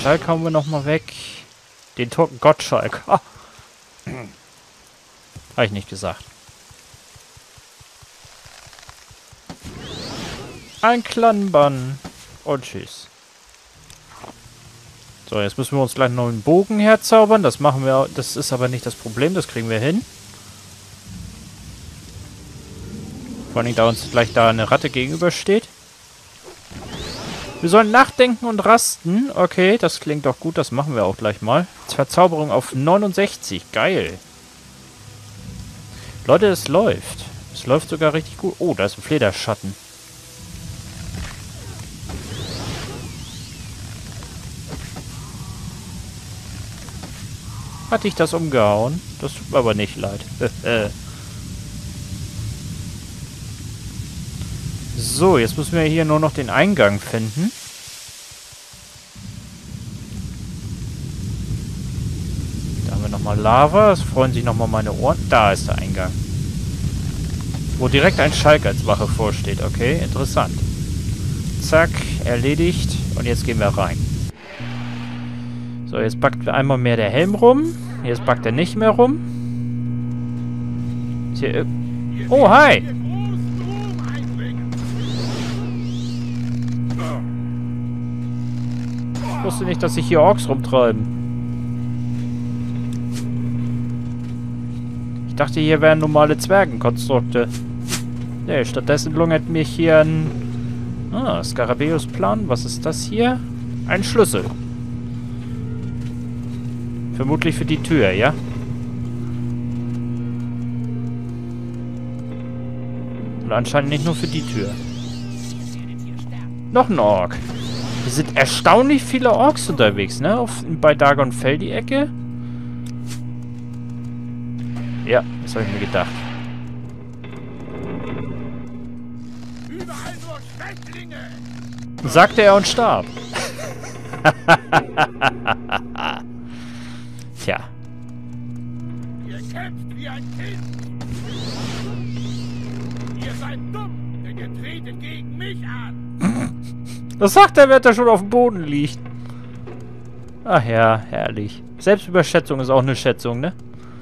Schalk hauen wir nochmal weg. Den toten Gottschalk. Ha. Habe ich nicht gesagt. Ein Klammern. Und tschüss. So, jetzt müssen wir uns gleich noch einen Bogen herzaubern. Das machen wir. Das ist aber nicht das Problem. Das kriegen wir hin. Vor allem, da uns gleich da eine Ratte gegenübersteht. Wir sollen nachdenken und rasten. Okay, das klingt doch gut. Das machen wir auch gleich mal. Verzauberung auf 69. Geil. Leute, es läuft. Es läuft sogar richtig gut. Oh, da ist ein Flederschatten. Hat dich das umgehauen? Das tut mir aber nicht leid. So, jetzt müssen wir hier nur noch den Eingang finden. Da haben wir nochmal Lava. Es freuen sich nochmal meine Ohren. Da ist der Eingang. Wo direkt ein Schalk als Wache vorsteht. Okay, interessant. Zack, erledigt. Und jetzt gehen wir rein. So, jetzt backt einmal mehr der Helm rum. Jetzt backt er nicht mehr rum. Ist hier oh, hi! Ich wusste nicht, dass sich hier Orks rumtreiben. Ich dachte, hier wären normale Zwergenkonstrukte. Nee, stattdessen lungert mich hier ein... Ah, Skarabäusplan. Was ist das hier? Ein Schlüssel. Vermutlich für die Tür, ja? Oder anscheinend nicht nur für die Tür. Noch ein Ork. Hier sind erstaunlich viele Orks unterwegs, ne? Bei Dagonfell die Ecke. Ja, das habe ich mir gedacht. Überall nur Schwächlinge! Sagte er und starb. Tja. Ihr kämpft wie ein Kind! Ihr seid dumm, denn ihr tretet gegen mich an! Das sagt er, während er schon auf dem Boden liegt. Ach ja, herrlich. Selbstüberschätzung ist auch eine Schätzung, ne?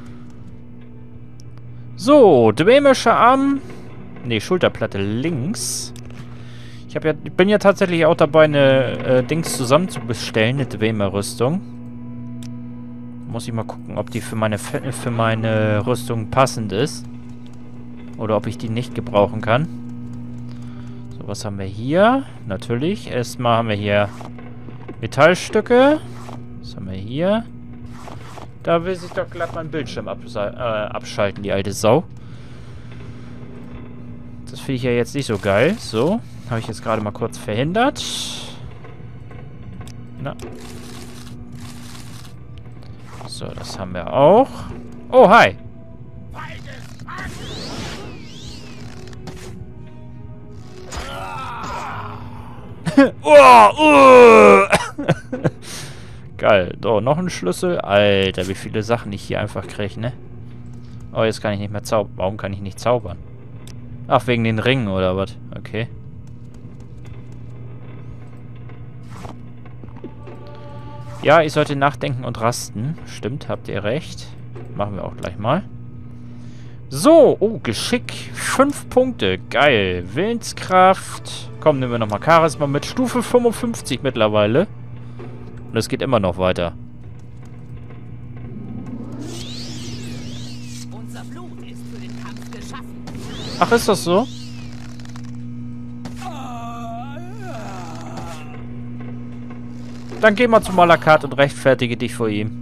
So, dwemischer Arm. Ne, Schulterplatte links. Ich bin ja tatsächlich auch dabei, eine Dings zusammenzubestellen, eine Dwemer-Rüstung. Muss ich mal gucken, ob die für meine Rüstung passend ist. Oder ob ich die nicht gebrauchen kann. So, was haben wir hier? Natürlich. Erstmal haben wir hier Metallstücke. Was haben wir hier? Da will sich doch glatt mein Bildschirm abschalten, die alte Sau. Das finde ich ja jetzt nicht so geil. So, habe ich jetzt gerade mal kurz verhindert. Na. So, das haben wir auch. Oh, hi. Geil. So, noch ein Schlüssel. Alter, wie viele Sachen ich hier einfach kriege, ne? Oh, jetzt kann ich nicht mehr zaubern. Warum kann ich nicht zaubern? Ach, wegen den Ringen oder was? Okay. Ja, ich sollte nachdenken und rasten. Stimmt, habt ihr recht. Machen wir auch gleich mal. So, oh, Geschick. 5 Punkte. Geil. Willenskraft. Komm, nehmen wir nochmal Charisma mit. Stufe 55 mittlerweile. Und es geht immer noch weiter. Unser Blut ist für den Kampf geschaffen. Ach, ist das so? Dann geh mal zu Malakat und rechtfertige dich vor ihm.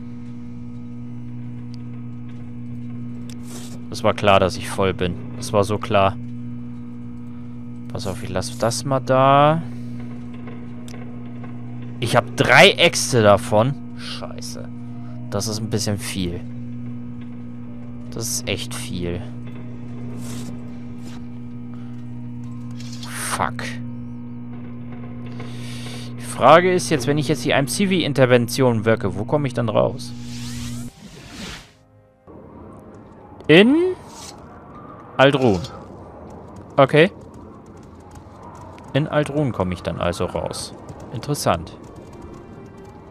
Das war klar, dass ich voll bin. Das war so klar. Pass auf, ich lasse das mal da. Ich habe 3 Äxte davon. Scheiße. Das ist ein bisschen viel. Das ist echt viel. Fuck. Die Frage ist jetzt, wenn ich jetzt die IMCV-Intervention wirke, wo komme ich dann raus? In Aldrun. Okay. In Aldrun komme ich dann also raus. Interessant.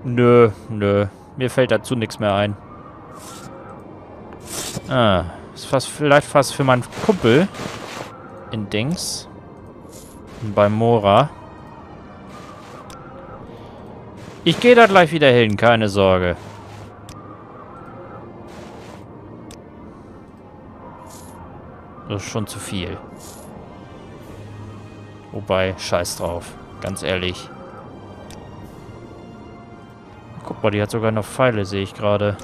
Nö, nö. Mir fällt dazu nichts mehr ein. Ah, ist vielleicht fast für meinen Kumpel in Dings. Bei Mora. Ich gehe da gleich wieder hin, keine Sorge. Das ist schon zu viel. Wobei, scheiß drauf. Ganz ehrlich. Guck mal, die hat sogar noch Pfeile, sehe ich gerade.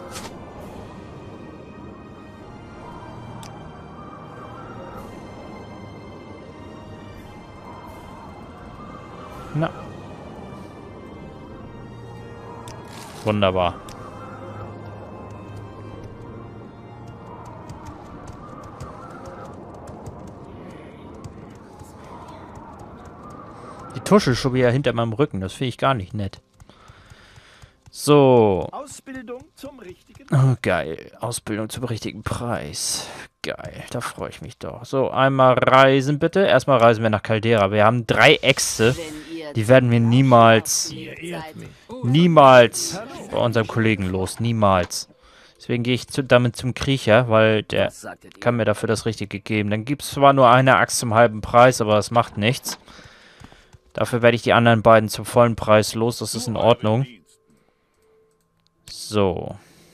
Na. Wunderbar. Die Tusche schon wieder hinter meinem Rücken. Das finde ich gar nicht nett. So. Ausbildung zum richtigen. Oh, geil. Ausbildung zum richtigen Preis. Geil. Da freue ich mich doch. So, einmal reisen bitte. Erstmal reisen wir nach Caldera. Wir haben 3 Äxte. Die werden wir niemals bei unserem Kollegen los. Niemals. Deswegen gehe ich damit zum Kriecher, weil der kann mir dafür das Richtige geben. Dann gibt es zwar nur eine Axt zum halben Preis, aber das macht nichts. Dafür werde ich die anderen beiden zum vollen Preis los. Das ist in Ordnung. So.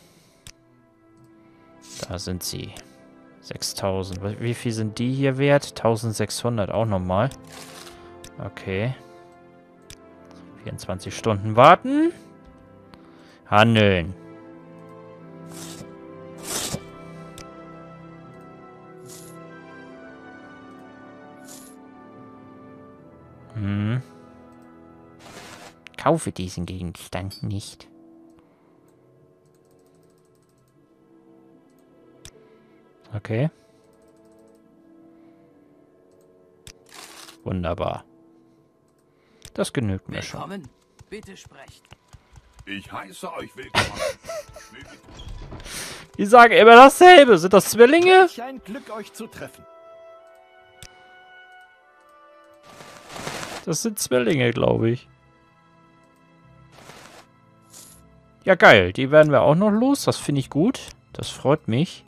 Da sind sie. 6000. Wie viel sind die hier wert? 1600 auch nochmal. Okay. 24 Stunden warten. Handeln. Kaufe diesen Gegenstand nicht. Okay. Wunderbar. Das genügt mir schon. Willkommen. Bitte sprecht. Ich heiße euch willkommen. Die sagen immer dasselbe. Sind das Zwillinge? Welch ein Glück, euch zu treffen. Das sind Zwillinge, glaube ich. Ja, geil. Die werden wir auch noch los. Das finde ich gut. Das freut mich.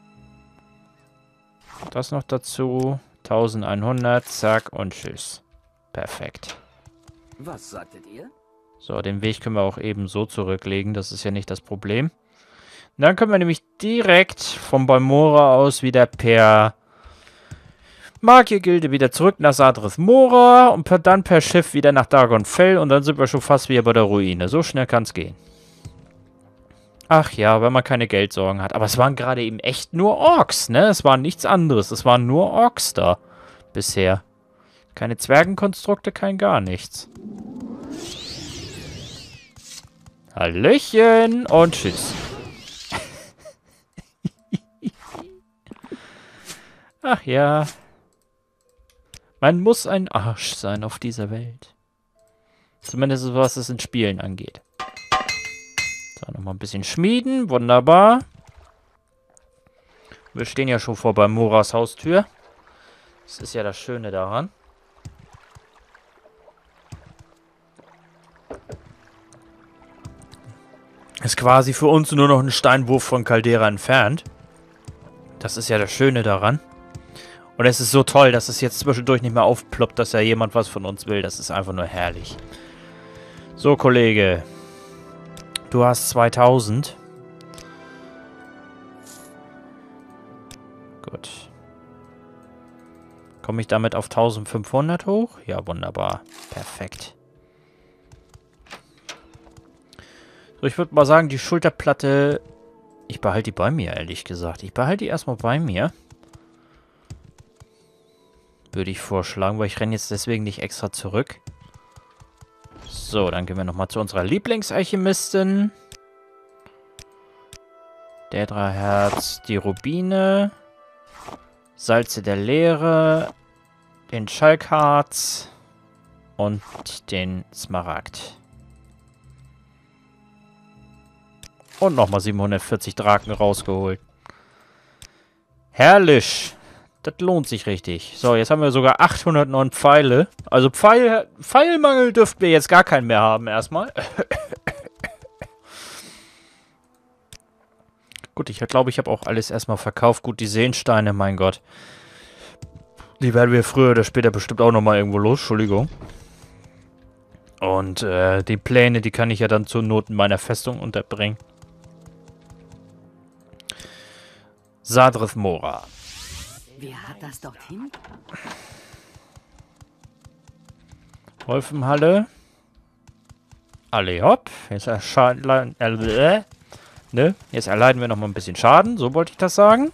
Das noch dazu. 1100. Zack und tschüss. Perfekt. Was sagtet ihr? So, den Weg können wir auch eben so zurücklegen. Das ist ja nicht das Problem. Und dann können wir nämlich direkt vom Balmora aus wieder per Magiergilde wieder zurück nach Sadrith Mora und dann per Schiff wieder nach Dagonfell und dann sind wir schon fast wieder bei der Ruine. So schnell kann es gehen. Ach ja, wenn man keine Geldsorgen hat. Aber es waren gerade eben echt nur Orks, ne? Es war nichts anderes. Es waren nur Orks da bisher. Keine Zwergenkonstrukte, kein gar nichts. Hallöchen und tschüss. Ach ja. Man muss ein Arsch sein auf dieser Welt. Zumindest was es in Spielen angeht. So, nochmal ein bisschen schmieden. Wunderbar. Wir stehen ja schon vor Balmoras Haustür. Das ist ja das Schöne daran. Ist quasi für uns nur noch ein Steinwurf von Caldera entfernt. Das ist ja das Schöne daran. Und es ist so toll, dass es jetzt zwischendurch nicht mehr aufploppt, dass ja jemand was von uns will. Das ist einfach nur herrlich. So, Kollege. Du hast 2000. Gut. Komme ich damit auf 1500 hoch? Ja, wunderbar. Perfekt. So, ich würde mal sagen, die Schulterplatte... Ich behalte die bei mir, ehrlich gesagt. Ich behalte die erstmal bei mir. Würde ich vorschlagen, weil ich renne jetzt deswegen nicht extra zurück. So, dann gehen wir nochmal zu unserer Lieblingsalchemistin. Der 3 Herz, die Rubine. Salze der Leere. Den Schalkharz. Und den Smaragd. Und nochmal 740 Draken rausgeholt. Herrlich. Das lohnt sich richtig. So, jetzt haben wir sogar 809 Pfeile. Also Pfeilmangel dürften wir jetzt gar keinen mehr haben erstmal. Gut, ich glaube, ich habe auch alles erstmal verkauft. Gut, die Seelensteine, mein Gott. Die werden wir früher oder später bestimmt auch nochmal irgendwo los. Entschuldigung. Und die Pläne, die kann ich ja dann zur Not in meiner Festung unterbringen. Sadrith Mora. Wer hat das dorthin? Wolfenhalle. Alle hopp. Jetzt Jetzt erleiden wir nochmal ein bisschen Schaden. So wollte ich das sagen.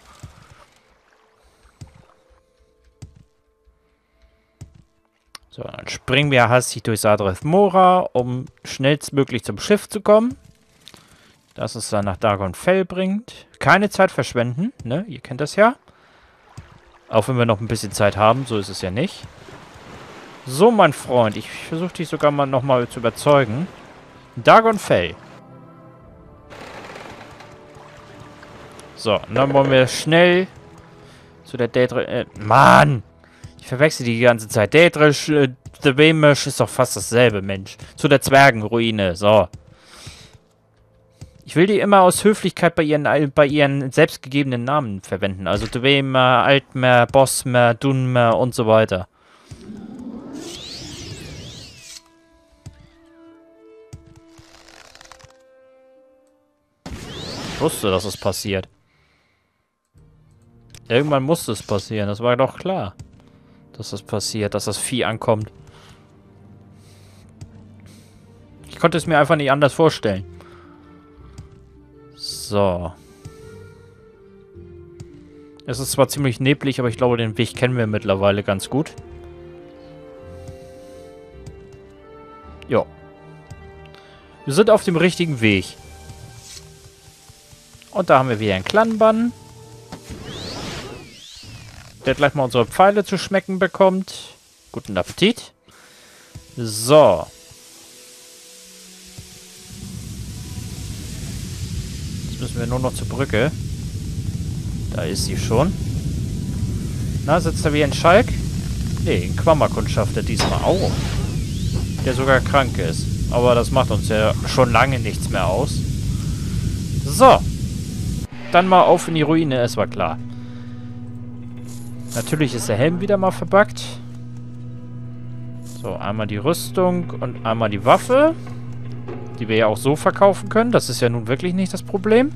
So, dann springen wir hastig durch Sadrith Mora, um schnellstmöglich zum Schiff zu kommen. Das es dann nach Dagon Fell bringt. Keine Zeit verschwenden, ne? Ihr kennt das ja. Auch wenn wir noch ein bisschen Zeit haben, so ist es ja nicht. So, mein Freund, ich versuche dich sogar mal nochmal zu überzeugen. Dagon Fell. So, und dann wollen wir schnell zu der Daedrish... Mann! Ich verwechsel die ganze Zeit. Daedrish, Dwemer ist doch fast dasselbe, Mensch. Zu der Zwergenruine, so. Ich will die immer aus Höflichkeit bei ihren selbstgegebenen Namen verwenden. Also Dwemer, Altmer, Bosmer, Dunmer und so weiter. Ich wusste, dass es passiert. Irgendwann musste es passieren, das war doch klar. Dass das passiert, dass das Vieh ankommt. Ich konnte es mir einfach nicht anders vorstellen. So. Es ist zwar ziemlich neblig, aber ich glaube, den Weg kennen wir mittlerweile ganz gut. Ja. Wir sind auf dem richtigen Weg. Und da haben wir wieder einen Clanbann. Der gleich mal unsere Pfeile zu schmecken bekommt. Guten Appetit. So. Jetzt müssen wir nur noch zur Brücke. Da ist sie schon. Na, sitzt da wie ein Schalk? Nee, ein Quammerkundschafter diesmal auch. Der sogar krank ist. Aber das macht uns ja schon lange nichts mehr aus. So. Dann mal auf in die Ruine, es war klar. Natürlich ist der Helm wieder mal verbuggt. So, einmal die Rüstung und einmal die Waffe. Die wir ja auch so verkaufen können. Das ist ja nun wirklich nicht das Problem.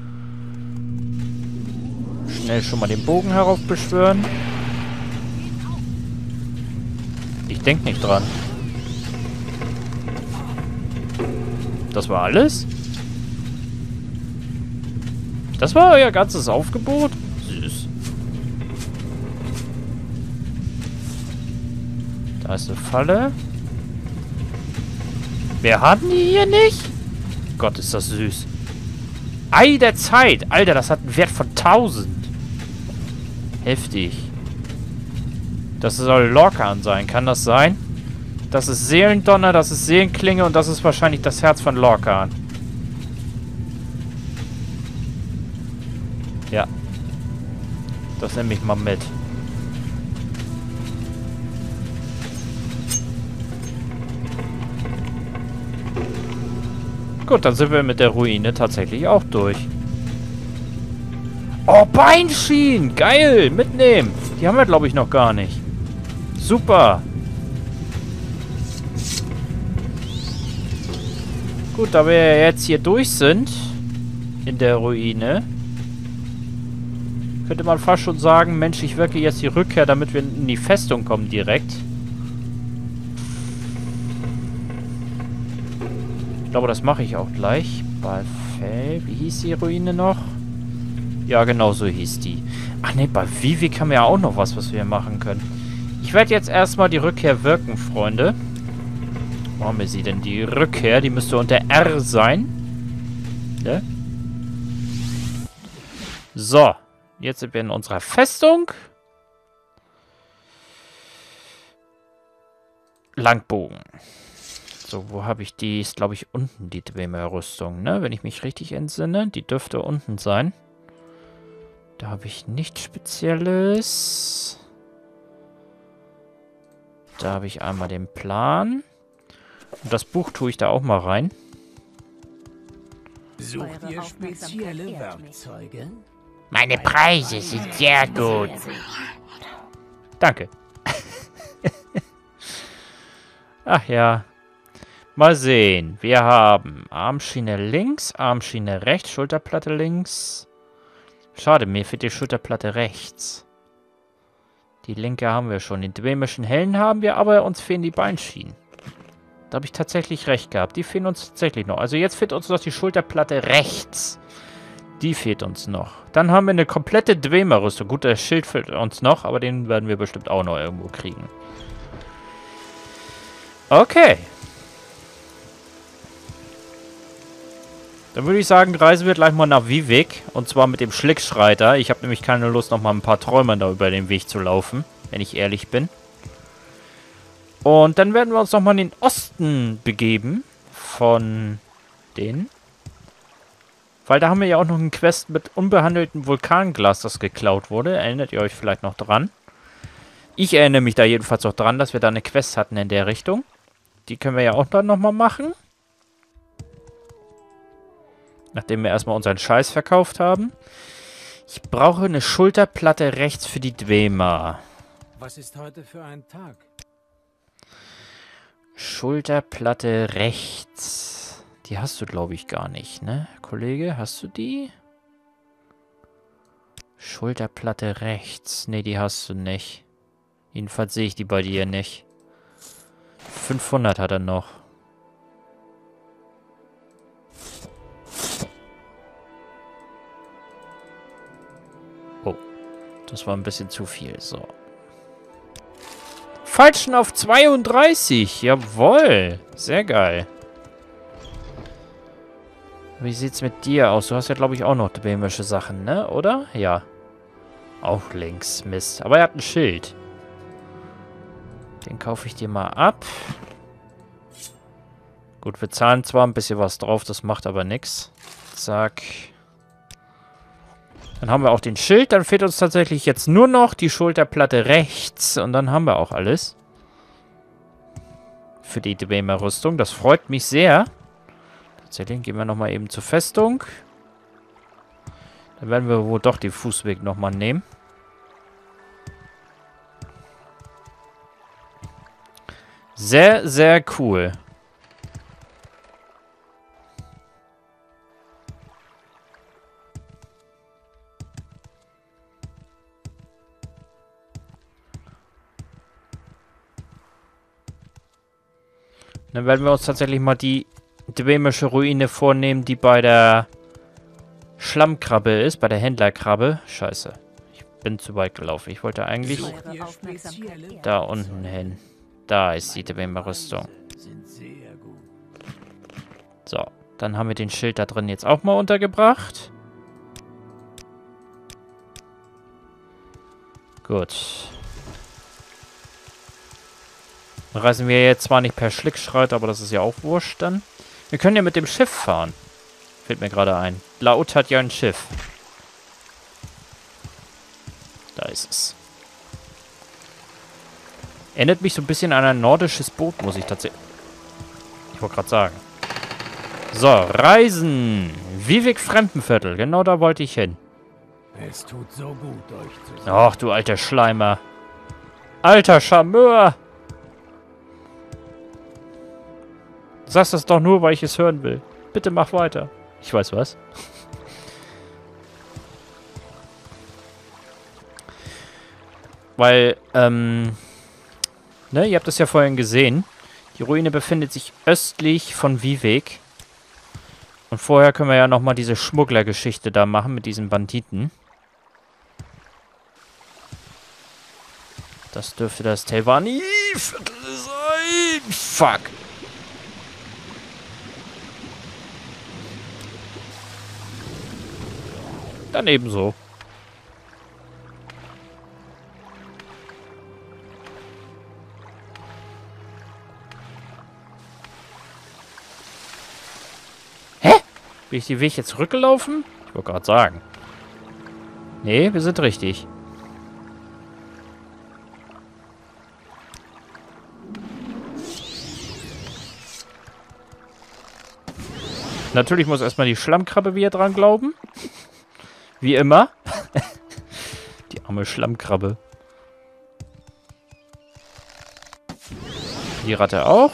Schnell schon mal den Bogen heraufbeschwören. Ich denke nicht dran. Das war alles? Das war euer ganzes Aufgebot? Süß. Da ist eine Falle. Wir haben die hier nicht? Gott, ist das süß. Ei der Zeit. Alter, das hat einen Wert von 1000. Heftig. Das soll Lorcan sein. Kann das sein? Das ist Seelendonner, das ist Seelenklinge und das ist wahrscheinlich das Herz von Lorcan. Ja. Das nehme ich mal mit. Gut, dann sind wir mit der Ruine tatsächlich auch durch. Oh, Beinschienen! Geil! Mitnehmen! Die haben wir, glaube ich, noch gar nicht. Super! Gut, da wir jetzt hier durch sind, in der Ruine, könnte man fast schon sagen, Mensch, ich wirke jetzt die Rückkehr, damit wir in die Festung kommen direkt. Ich glaube, das mache ich auch gleich. Balfell, wie hieß die Ruine noch? Ja, genau so hieß die. Ach ne, bei Vivik haben wir ja auch noch was wir machen können. Ich werde jetzt erstmal die Rückkehr wirken, Freunde. Wo haben wir sie denn? Die Rückkehr, die müsste unter R sein. Ne? So, jetzt sind wir in unserer Festung. Langbogen. So, wo habe ich die? Ist, glaube ich, unten die Dwemer-Rüstung, ne? Wenn ich mich richtig entsinne. Die dürfte unten sein. Da habe ich nichts Spezielles. Da habe ich einmal den Plan. Und das Buch tue ich da auch mal rein. Sucht ihr spezielle Werkzeuge? Meine Preise sind sehr gut. Danke. Ach ja. Mal sehen. Wir haben Armschiene links, Armschiene rechts, Schulterplatte links. Schade, mir fehlt die Schulterplatte rechts. Die linke haben wir schon. Den dwemischen Helm haben wir, aber uns fehlen die Beinschienen. Da habe ich tatsächlich recht gehabt. Die fehlen uns tatsächlich noch. Also jetzt fehlt uns noch die Schulterplatte rechts. Die fehlt uns noch. Dann haben wir eine komplette Dwemer-Rüstung. Gut, das Schild fehlt uns noch, aber den werden wir bestimmt auch noch irgendwo kriegen. Okay. Dann würde ich sagen, reisen wir gleich mal nach Vivec. Und zwar mit dem Schlickschreiter. Ich habe nämlich keine Lust, noch mal ein paar Träume da über den Weg zu laufen. Wenn ich ehrlich bin. Und dann werden wir uns nochmal in den Osten begeben. Von denen. Weil da haben wir ja auch noch einen Quest mit unbehandeltem Vulkanglas, das geklaut wurde. Erinnert ihr euch vielleicht noch dran? Ich erinnere mich da jedenfalls noch dran, dass wir da eine Quest hatten in der Richtung. Die können wir ja auch dann nochmal machen. Nachdem wir erstmal unseren Scheiß verkauft haben. Ich brauche eine Schulterplatte rechts für die Dwemer. Was ist heute für ein Tag? Schulterplatte rechts. Die hast du, glaube ich, gar nicht, ne? Kollege, hast du die? Schulterplatte rechts. Ne, die hast du nicht. Jedenfalls sehe ich die bei dir nicht. 500 hat er noch. Oh, das war ein bisschen zu viel. So. Falschen auf 32. Jawohl. Sehr geil. Wie sieht's mit dir aus? Du hast ja, glaube ich, auch noch dwemische Sachen, ne? Oder? Ja. Auch links. Mist. Aber er hat ein Schild. Den kaufe ich dir mal ab. Gut, wir zahlen zwar ein bisschen was drauf, das macht aber nichts. Zack. Dann haben wir auch den Schild. Dann fehlt uns tatsächlich jetzt nur noch die Schulterplatte rechts. Und dann haben wir auch alles. Für die Dwemer-Rüstung. Das freut mich sehr. Tatsächlich gehen wir nochmal eben zur Festung. Dann werden wir wohl doch den Fußweg nochmal nehmen. Sehr, sehr cool. Dann werden wir uns tatsächlich mal die dwemische Ruine vornehmen, die bei der Schlammkrabbe ist, bei der Händlerkrabbe. Scheiße. Ich bin zu weit gelaufen. Ich wollte eigentlich da unten hin. Da ist die Dwemer-Rüstung. So, dann haben wir den Schild da drin jetzt auch mal untergebracht. Gut. Dann reisen wir jetzt zwar nicht per Schlickschreiter, aber das ist ja auch wurscht dann. Wir können ja mit dem Schiff fahren. Fällt mir gerade ein. Laut hat ja ein Schiff. Da ist es. Erinnert mich so ein bisschen an ein nordisches Boot, muss ich tatsächlich... Ich wollte gerade sagen. So, Reisen. Vivec Fremdenviertel. Genau da wollte ich hin. Es tut so gut, euch zu sehen. Ach, du alter Schleimer. Alter Charmeur. Du sagst das doch nur, weil ich es hören will. Bitte mach weiter. Ich weiß was. Weil, ne, ihr habt das ja vorhin gesehen. Die Ruine befindet sich östlich von Vivec. Und vorher können wir ja nochmal diese Schmugglergeschichte da machen mit diesen Banditen. Das dürfte das Telvanni-Viertel sein. Fuck. Dann ebenso. Hä? Bin ich die Weg jetzt zurückgelaufen? Ich wollte gerade sagen. Nee, wir sind richtig. Natürlich muss erstmal die Schlammkrabbe wieder dran glauben. Wie immer. Die arme Schlammkrabbe. Die Ratte auch.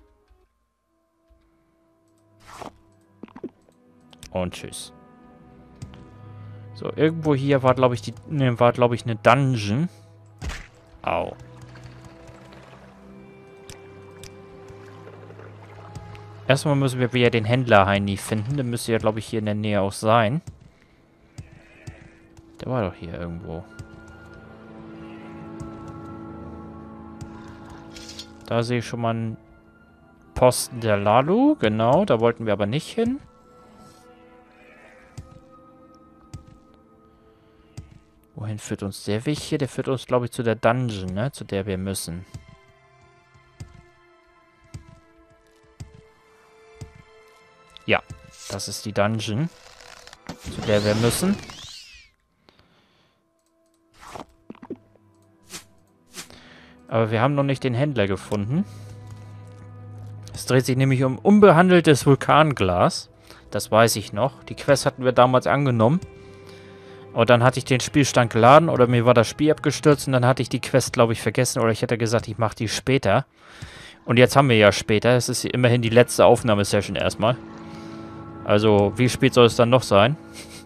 Und tschüss. So, irgendwo hier war, glaube ich, eine Dungeon. Au. Erstmal müssen wir wieder den Händler Heini finden. Der müsste ja, glaube ich, hier in der Nähe auch sein. Der war doch hier irgendwo. Da sehe ich schon mal einen Posten der Lalu. Genau, da wollten wir aber nicht hin. Wohin führt uns der Weg hier? Der führt uns, glaube ich, zu der Dungeon, ne? Zu der wir müssen. Ja, das ist die Dungeon, zu der wir müssen. Aber wir haben noch nicht den Händler gefunden. Es dreht sich nämlich um unbehandeltes Vulkanglas. Das weiß ich noch. Die Quest hatten wir damals angenommen. Und dann hatte ich den Spielstand geladen oder mir war das Spiel abgestürzt und dann hatte ich die Quest, glaube ich, vergessen. Oder ich hätte gesagt, ich mache die später. Und jetzt haben wir ja später. Es ist immerhin die letzte Aufnahmesession erstmal. Also, wie spät soll es dann noch sein?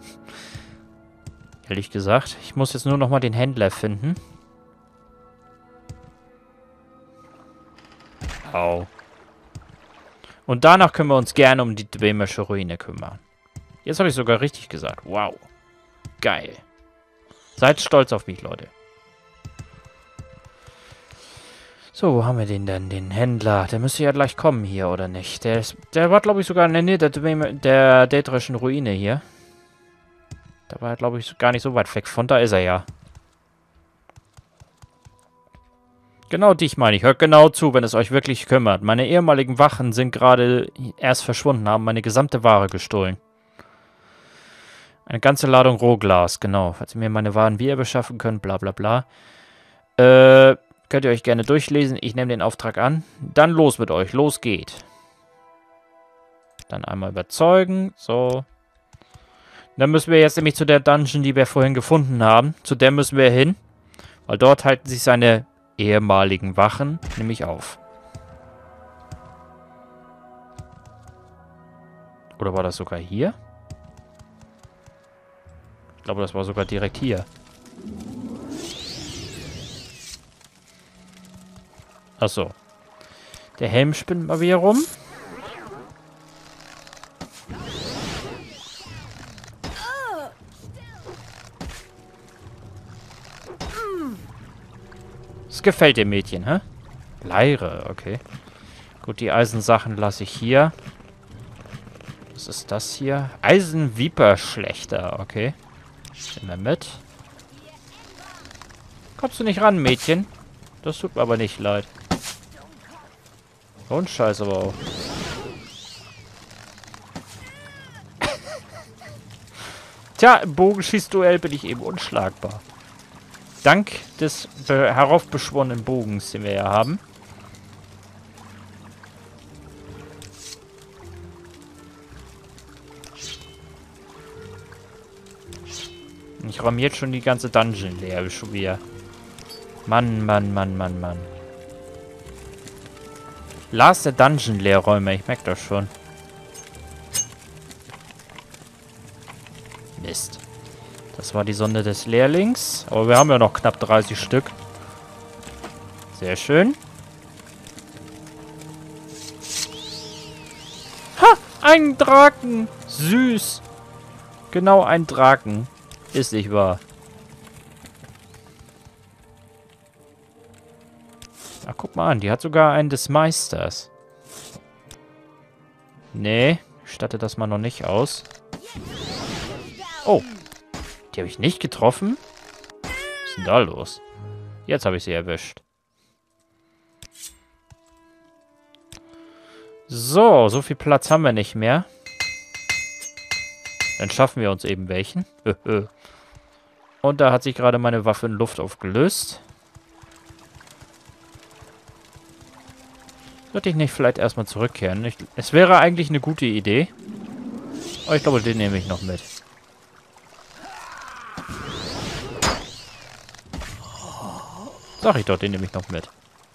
Ehrlich gesagt. Ich muss jetzt nur noch mal den Händler finden. Au. Und danach können wir uns gerne um die Dwemersche Ruine kümmern. Jetzt habe ich sogar richtig gesagt. Wow. Geil. Seid stolz auf mich, Leute. So, wo haben wir den denn? Den Händler. Der müsste ja gleich kommen hier, oder nicht? Der war, glaube ich, sogar in der Nähe der Dädrischen Ruine hier. Da war er, glaube ich, gar nicht so weit weg von. Da ist er ja. Genau dich meine ich. Hört genau zu, wenn es euch wirklich kümmert. Meine ehemaligen Wachen sind gerade erst verschwunden, haben meine gesamte Ware gestohlen. Eine ganze Ladung Rohglas, genau. Falls ihr mir meine Waren wieder beschaffen könnt, bla bla bla. Könnt ihr euch gerne durchlesen. Ich nehme den Auftrag an. Dann los mit euch. Los geht. Dann einmal überzeugen. So. Dann müssen wir jetzt nämlich zu der Dungeon, die wir vorhin gefunden haben. Zu der müssen wir hin. Weil dort halten sich seine ehemaligen Wachen nämlich auf. Oder war das sogar hier? Ich glaube, das war sogar direkt hier. Achso. Der Helm spinnt mal wieder rum. Das gefällt dem Mädchen, hä? Leire, okay. Gut, die Eisensachen lasse ich hier. Was ist das hier? Eisenviperschlechter, okay. Nehmen wir mit. Kommst du nicht ran, Mädchen? Das tut mir aber nicht leid. Und Scheiß aber auch. Tja, im Bogenschießduell bin ich eben unschlagbar. Dank des heraufbeschworenen Bogens, den wir ja haben. Ich räume jetzt schon die ganze Dungeon leer, schon wieder. Mann, Mann, Mann, Mann, Mann. Lars der Dungeon-Leerräumer, ich merke das schon. Mist. Das war die Sonde des Lehrlings. Aber wir haben ja noch knapp 30 Stück. Sehr schön. Ha! Ein Draken! Süß! Genau ein Draken. Ist nicht wahr. Ach, guck mal an. Die hat sogar einen des Meisters. Nee. Ich statte das mal noch nicht aus. Oh. Die habe ich nicht getroffen? Was ist denn da los? Jetzt habe ich sie erwischt. So, so viel Platz haben wir nicht mehr. Dann schaffen wir uns eben welchen. Und da hat sich gerade meine Waffe in Luft aufgelöst. Sollte ich nicht vielleicht erstmal zurückkehren? Es wäre eigentlich eine gute Idee. Oh, ich glaube, den nehme ich noch mit. Sag ich doch, den nehme ich noch mit.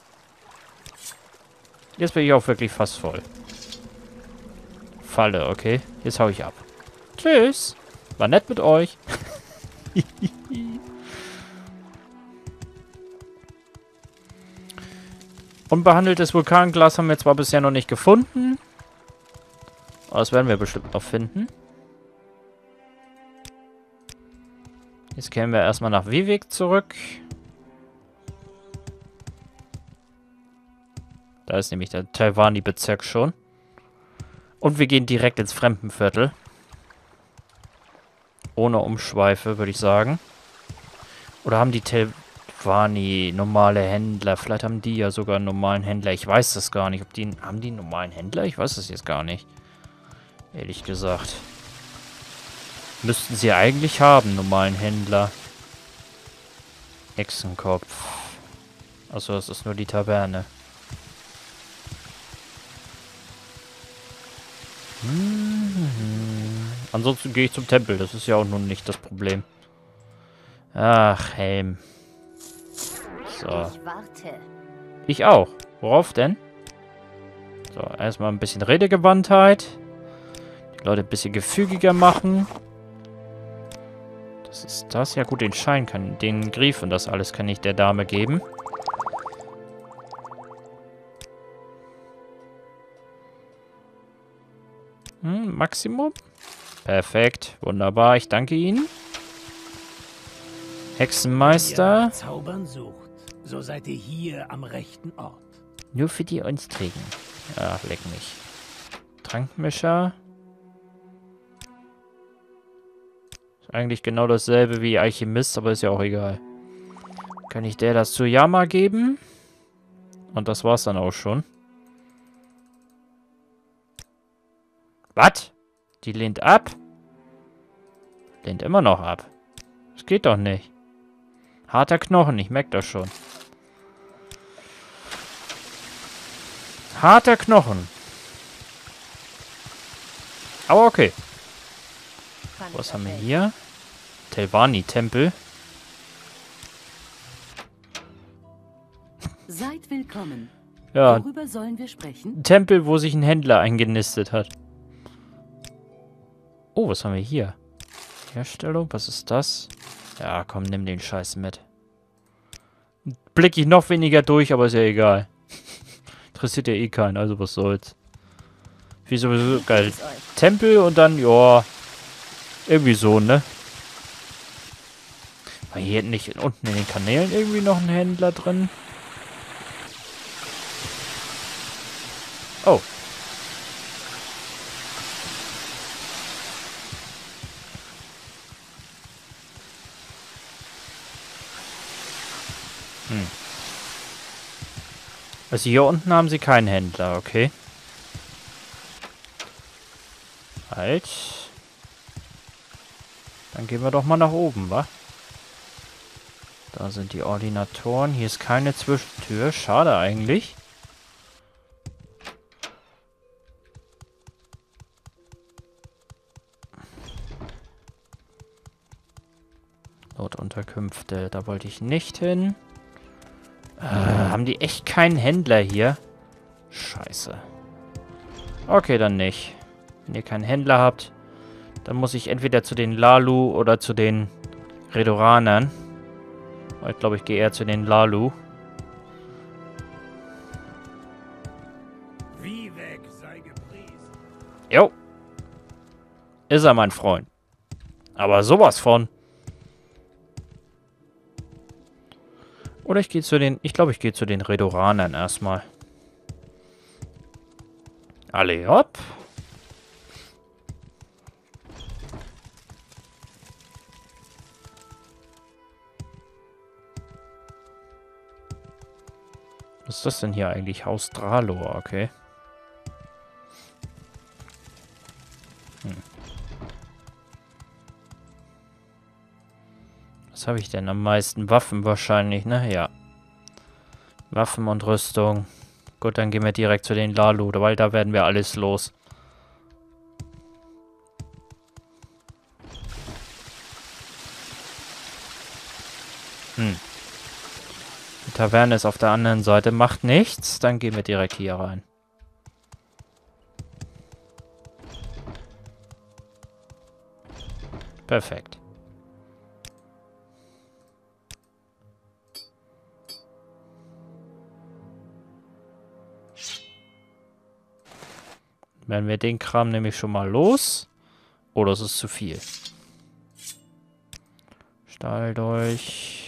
Jetzt bin ich auch wirklich fast voll. Falle, okay. Jetzt hau ich ab. Tschüss. War nett mit euch. Unbehandeltes Vulkanglas haben wir zwar bisher noch nicht gefunden. Aber das werden wir bestimmt noch finden. Jetzt kehren wir erstmal nach Vivec zurück. Da ist nämlich der Telvanni-Bezirk schon. Und wir gehen direkt ins Fremdenviertel. Ohne Umschweife, würde ich sagen. Oder haben die Telvanni normale Händler? Vielleicht haben die ja sogar einen normalen Händler. Ich weiß das gar nicht. Haben die einen normalen Händler? Ich weiß das jetzt gar nicht. Ehrlich gesagt. Müssten sie eigentlich haben, einen normalen Händler. Echsenkopf. Achso, das ist nur die Taverne. Ansonsten gehe ich zum Tempel. Das ist ja auch nun nicht das Problem. Ach, Helm. So. Ich warte. Ich auch. Worauf denn? So, erstmal ein bisschen Redegewandtheit. Die Leute ein bisschen gefügiger machen. Das ist das. Ja gut, den Schein kann, den Griff und das alles kann ich der Dame geben. Maximum. Perfekt. Wunderbar. Ich danke Ihnen. Hexenmeister. Wer Zaubern sucht, so seid ihr hier am rechten Ort. Nur für die uns trägen. Ach, leck mich. Trankmischer. Ist eigentlich genau dasselbe wie Alchemist, aber ist ja auch egal. Kann ich der das zu Yama geben? Und das war's dann auch schon. Was? Die lehnt ab? Lehnt immer noch ab. Das geht doch nicht. Harter Knochen, ich merke das schon. Harter Knochen. Aber okay. Was haben wir hier? Telvanni-Tempel. Seid willkommen. Ja, Worüber sollen wir sprechen? ein Tempel, wo sich ein Händler eingenistet hat. Oh, was haben wir hier? Herstellung, was ist das? Ja, komm, nimm den Scheiß mit. Blick ich noch weniger durch, aber ist ja egal. Interessiert ja eh keinen, also was soll's. Wie sowieso geil. Tempel und dann, ja, irgendwie so, ne? War hier nicht unten in den Kanälen irgendwie noch ein Händler drin? Oh. Also hier unten haben sie keinen Händler, okay. Halt. Dann gehen wir doch mal nach oben, wa? Da sind die Ordinatoren. Hier ist keine Zwischentür. Schade eigentlich. Notunterkünfte. Da wollte ich nicht hin. Haben die echt keinen Händler hier? Scheiße. Okay, dann nicht. Wenn ihr keinen Händler habt, dann muss ich entweder zu den Lalu oder zu den Redoranern. Ich glaube, ich gehe eher zu den Lalu. Vivec sei gepriesen. Jo. Ist er, mein Freund. Aber sowas von. Oder ich gehe zu den... Ich glaube, ich gehe zu den Redoranern erstmal. Alle hopp. Was ist das denn hier eigentlich? Haus Dralor, okay. Was habe ich denn am meisten? Waffen wahrscheinlich, ne? Ja. Waffen und Rüstung. Gut, dann gehen wir direkt zu den Lalu, weil da werden wir alles los. Die Taverne ist auf der anderen Seite. Macht nichts. Dann gehen wir direkt hier rein. Perfekt. Werden wir den Kram nämlich schon mal los. Oder ist es zu viel? Stahldolch.